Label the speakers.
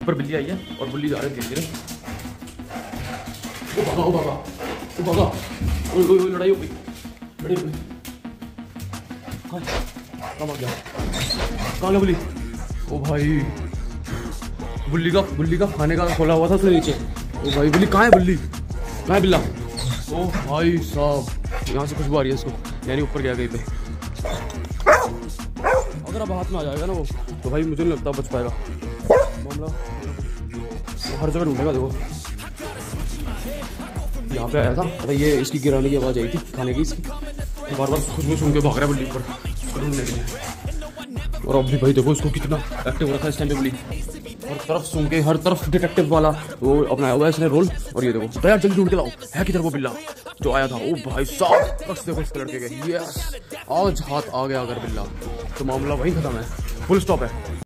Speaker 1: ऊपर बिल्ली आई है और बिल्ली जा रहे धीरे धीरे। ओ भागा ओ भागा ओ भागा, ओ लड़ाई हो गई, लड़ाई हो गई। कहाँ भाग गया, कहाँ गया बिल्ली? ओ भाई बिल्ली का खाने का खोला हुआ था उसने नीचे। ओ भाई बिल्ली कहाँ है, बिल्ली कहाँ है बिल्ला? ओ भाई साहब यहाँ से खुशबू आ रही है इसको, यानी ऊपर गया कहीं पे। अगर अब हाथ में आ जाएगा ना वो, तो भाई मुझे नहीं लगता बच पाएगा मामला। हर जगह ढूंढेगा। देखो यहाँ पे आया था, अरे ये इसकी गिराने की आवाज़ आई थी खाने की इसकी, बार बार खुशबू सुन के भाग रहा है बिल्ली ऊपर ढूंढने के लिए। और अब भी भाई देखो इसको कितना एक्टिव हो रखा है इस टाइम पे बिल्ली, हर तरफ सूंघ के, हर तरफ डिटेक्टिव वाला वो अपनाया हुआ है इसने रोल। और ये देखो यार जल्दी ढूंढ के लाओ, है किधर वो बिल्ला जो आया था? ओ भाई साहब बस देखो इस लड़के के, यस आज हाथ आ गया अगर बिल्ला तो मामला वही खत्म है, फुल स्टॉप है।